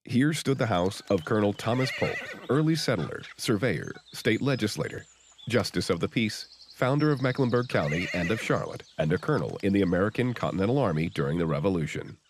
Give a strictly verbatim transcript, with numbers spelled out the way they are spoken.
Here stood the house of Colonel Thomas Polk, early settler, surveyor, state legislator, justice of the peace, founder of Mecklenburg County and of Charlotte, and a colonel in the American Continental Army during the Revolution.